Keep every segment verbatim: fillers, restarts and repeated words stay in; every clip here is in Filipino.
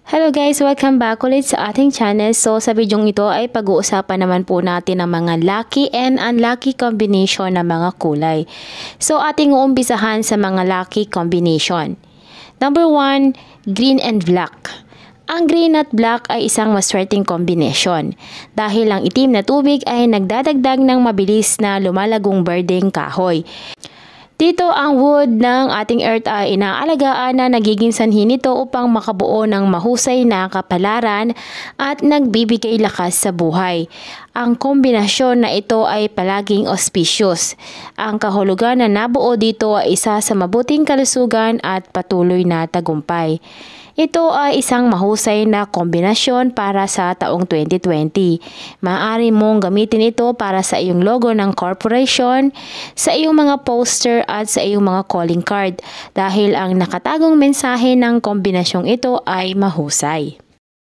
Hello guys! Welcome back ulit sa ating channel. So sa videong ito ay pag-uusapan naman po natin ang mga lucky and unlucky combination ng mga kulay. So ating uumpisahan sa mga lucky combination. Number one, green and black. Ang green at black ay isang maswerteng combination dahil ang itim na tubig ay nagdadagdag ng mabilis na lumalagong berdeng kahoy. Dito ang wood ng ating earth ay inaalagaan na nagiging sanhi nito upang makabuo ng mahusay na kapalaran at nagbibigay lakas sa buhay. Ang kombinasyon na ito ay palaging auspicious. Ang kahulugan na nabuo dito ay isa sa mabuting kalusugan at patuloy na tagumpay. Ito ay isang mahusay na kombinasyon para sa taong twenty twenty. Maaari mong gamitin ito para sa iyong logo ng corporation, sa iyong mga poster at sa iyong mga calling card dahil ang nakatagong mensahe ng kombinasyong ito ay mahusay.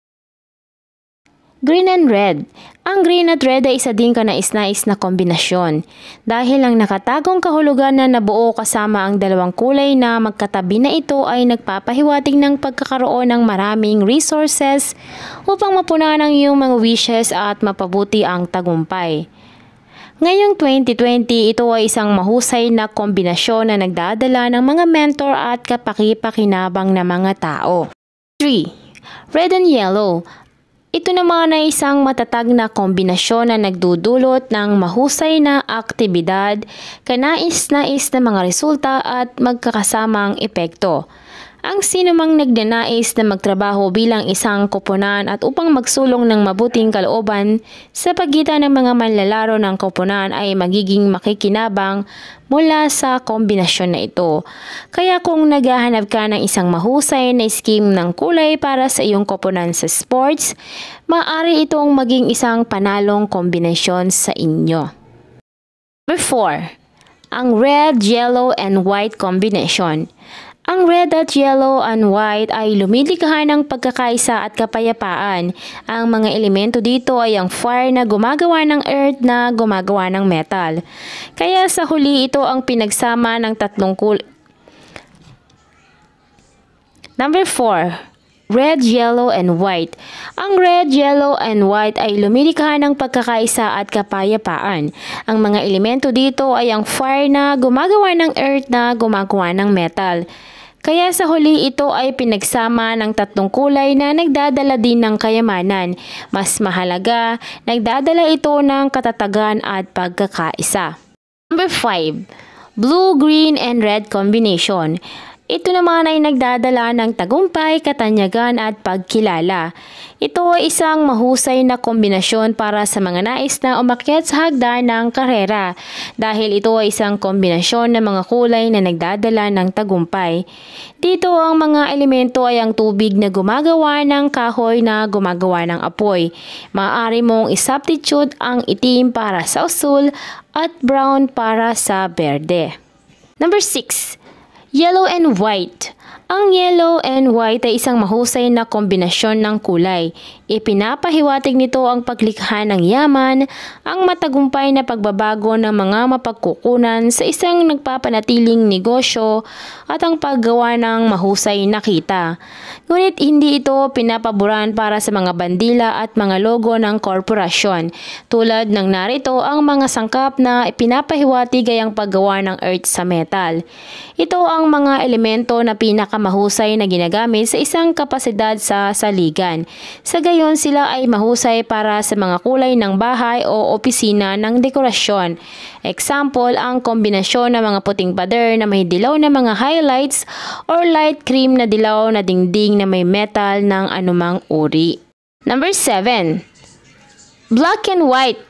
Green and red. Ang green at red ay isa din kanais-nais na kombinasyon dahil ang nakatagong kahulugan na nabuo kasama ang dalawang kulay na magkatabi na ito ay nagpapahiwatig ng pagkakaroon ng maraming resources upang mapunan ang iyong mga wishes at mapabuti ang tagumpay. Ngayong twenty twenty, ito ay isang mahusay na kombinasyon na nagdadala ng mga mentor at kapaki-pakinabang na mga tao. three. Red and yellow. Ito naman ay isang matatag na kombinasyon na nagdudulot ng mahusay na aktibidad, kanais-nais na mga resulta at magkakasamang epekto. Ang sinumang nagnanais na magtrabaho bilang isang koponan at upang magsulong ng mabuting kalooban sa pagitan ng mga manlalaro ng koponan ay magiging makikinabang mula sa kombinasyon na ito. Kaya kung naghahanap ka ng isang mahusay na scheme ng kulay para sa iyong koponan sa sports, maaari itong maging isang panalong kombinasyon sa inyo. Number four. Ang red, yellow, and white combination. Ang red at yellow and white ay lumilikha ng pagkakaisa at kapayapaan. Ang mga elemento dito ay ang fire na gumagawa ng earth na gumagawa ng metal. Kaya sa huli ito ang pinagsama ng tatlong kulay. Number four. Red, yellow, and white. Ang red, yellow, and white ay lumilikha ng pagkakaisa at kapayapaan. Ang mga elemento dito ay ang fire na gumagawa ng earth na gumagawa ng metal. Kaya sa huli ito ay pinagsama ng tatlong kulay na nagdadala din ng kayamanan. Mas mahalaga, nagdadala ito ng katatagan at pagkakaisa. Number five. Blue, green, and red combination. Ito naman ay nagdadala ng tagumpay, katanyagan at pagkilala. Ito ay isang mahusay na kombinasyon para sa mga nais na umakyat sa hagdan ng karera dahil ito ay isang kombinasyon ng mga kulay na nagdadala ng tagumpay. Dito ang mga elemento ay ang tubig na gumagawa ng kahoy na gumagawa ng apoy. Maaari mong isubstitute ang itim para sa usul at brown para sa berde. Number six. Yellow and white. Ang yellow and white ay isang mahusay na kombinasyon ng kulay. Ipinapahiwatig nito ang paglikha ng yaman, ang matagumpay na pagbabago ng mga mapagkukunan sa isang nagpapanatiling negosyo at ang paggawa ng mahusay na kita. Ngunit hindi ito pinapaboran para sa mga bandila at mga logo ng korporasyon. Tulad ng narito ang mga sangkap na ipinapahiwatig ay ang paggawa ng earth sa metal. Ito ang mga elemento na pinakamahusay na ginagamit sa isang kapasidad sa saligan. Sa gayon sila ay mahusay para sa mga kulay ng bahay o opisina ng dekorasyon. Example, ang kombinasyon ng mga puting pader na may dilaw na mga highlights or light cream na dilaw na dingding na may metal ng anumang uri. Number seven. Black and white.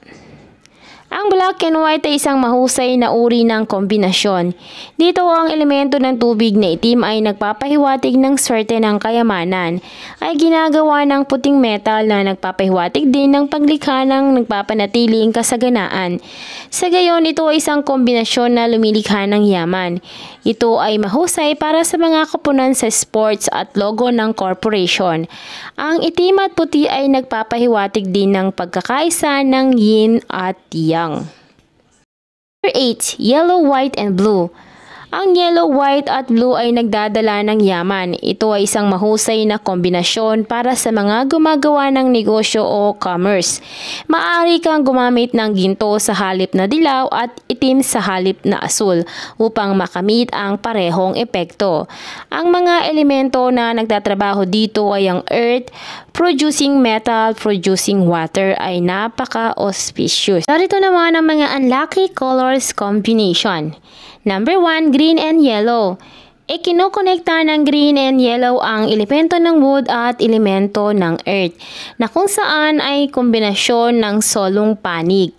Ang black and white ay isang mahusay na uri ng kombinasyon. Dito ang elemento ng tubig na itim ay nagpapahiwatig ng swerte ng kayamanan. Ay ginagawa ng puting metal na nagpapahiwatig din ng paglikha ng nagpapanatiling kasaganaan. Sa gayon, ito ay isang kombinasyon na lumilikha ng yaman. Ito ay mahusay para sa mga koponan sa sports at logo ng corporation. Ang itim at puti ay nagpapahiwatig din ng pagkakaisa ng yin at yang. Number eight. Yellow, white, and blue. Ang yellow, white at blue ay nagdadala ng yaman. Ito ay isang mahusay na kombinasyon para sa mga gumagawa ng negosyo o commerce. Maaari kang gumamit ng ginto sa halip na dilaw at itim sa halip na asul upang makamit ang parehong epekto. Ang mga elemento na nagtatrabaho dito ay ang earth, producing metal, producing water ay napaka-auspicious. Narito naman ang mga unlucky colors combination. Number one, green and yellow. Ikinokonekta ng green and yellow ang elemento ng wood at elemento ng earth na kung saan ay kombinasyon ng solong panig.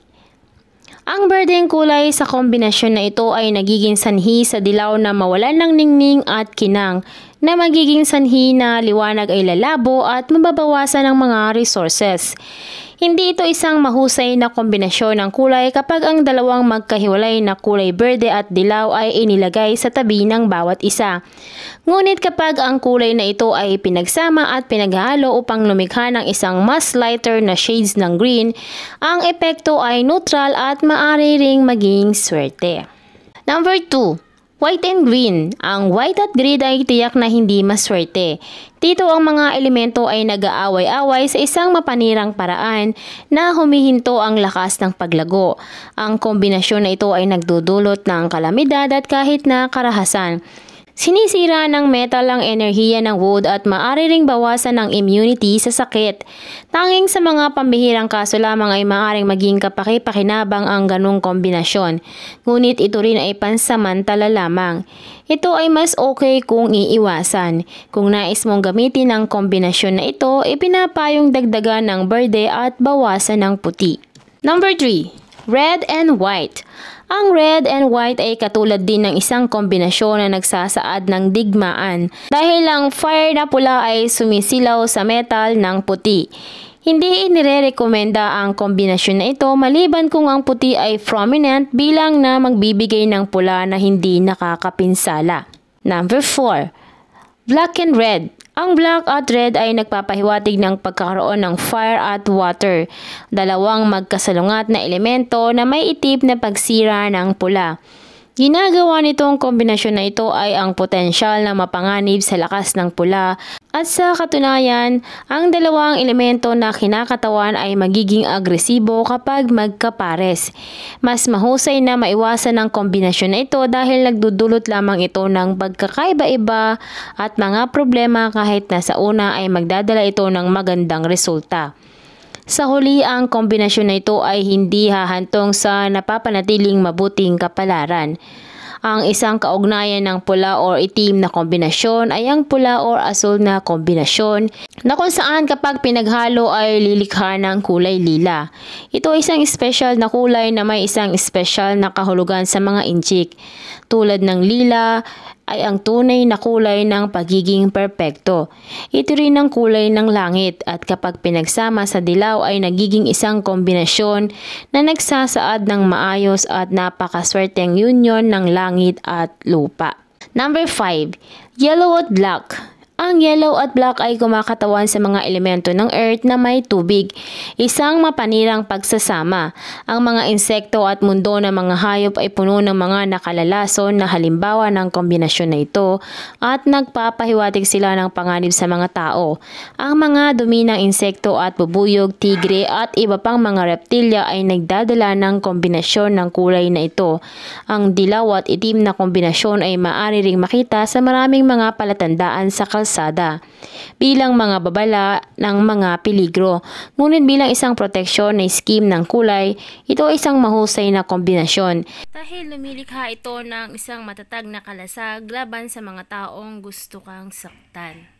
Ang berdeng kulay sa kombinasyon na ito ay nagiging sanhi sa dilaw na mawalan ng ningning at kinang na magiging sanhi na liwanag ay lalabo at mababawasan ng mga resources. Hindi ito isang mahusay na kombinasyon ng kulay kapag ang dalawang magkahiwalay na kulay berde at dilaw ay inilagay sa tabi ng bawat isa. Ngunit kapag ang kulay na ito ay pinagsama at pinaghalo upang lumikha ng isang mas lighter na shades ng green, ang epekto ay neutral at maaari ring maging swerte. Number two. White and green. Ang white at green ay tiyak na hindi maswerte. Dito ang mga elemento ay nag-aaway-away sa isang mapanirang paraan na humihinto ang lakas ng paglago. Ang kombinasyon na ito ay nagdudulot ng kalamidad at kahit na karahasan. Sinisira ng metal ang enerhiya ng wood at maaari ring bawasan ng immunity sa sakit. Tanging sa mga pambihirang kaso lamang ay maaaring maging kapaki-pakinabang ang ganong kombinasyon. Ngunit ito rin ay pansamantala lamang. Ito ay mas okay kung iiwasan. Kung nais mong gamitin ang kombinasyon na ito, ipinapayong dagdagan ng berde at bawasan ng puti. Number three. Red and white. Ang red and white ay katulad din ng isang kombinasyon na nagsasaad ng digmaan dahil ang fire na pula ay sumisilaw sa metal ng puti. Hindi inirerekomenda ang kombinasyon na ito maliban kung ang puti ay prominent bilang na magbibigay ng pula na hindi nakakapinsala. Number four. Black and red. Ang black at red ay nagpapahiwatig ng pagkakaroon ng fire at water, dalawang magkasalungat na elemento na may itim na pagsira ng pula. Ginagawa nitong kombinasyon na ito ay ang potensyal na mapanganib sa lakas ng pula at sa katunayan, ang dalawang elemento na kinakatawan ay magiging agresibo kapag magkapares. Mas mahusay na maiwasan ang kombinasyon na ito dahil nagdudulot lamang ito ng pagkakaiba-iba at mga problema kahit na sa una ay magdadala ito ng magandang resulta. Sa huli, ang kombinasyon na ito ay hindi hahantong sa napapanatiling mabuting kapalaran. Ang isang kaugnayan ng pula or itim na kombinasyon ay ang pula or asul na kombinasyon na kung saan kapag pinaghalo ay lilikha ng kulay lila. Ito ay isang special na kulay na may isang special na kahulugan sa mga inchik. Tulad ng lila ay ang tunay na kulay ng pagiging perpekto. Ito rin ang kulay ng langit at kapag pinagsama sa dilaw ay nagiging isang kombinasyon na nagsasaad ng maayos at napakaswerteng union ng langit at lupa. Number five. Yellow at black. Ang yellow at black ay kumakatawan sa mga elemento ng earth na may tubig, isang mapanirang pagsasama. Ang mga insekto at mundo ng mga hayop ay puno ng mga nakalalason na halimbawa ng kombinasyon na ito at nagpapahiwatig sila ng panganib sa mga tao. Ang mga dumi ng insekto at bubuyog, tigre at iba pang mga reptilya ay nagdadala ng kombinasyon ng kulay na ito. Ang dilaw at itim na kombinasyon ay maaari ring makita sa maraming mga palatandaan sa kalsada bilang mga babala ng mga peligro. Ngunit bilang isang proteksyon na scheme ng kulay, ito ay isang mahusay na kombinasyon. Dahil lumilikha ito ng isang matatag na kalasag laban sa mga taong gusto kang saktan.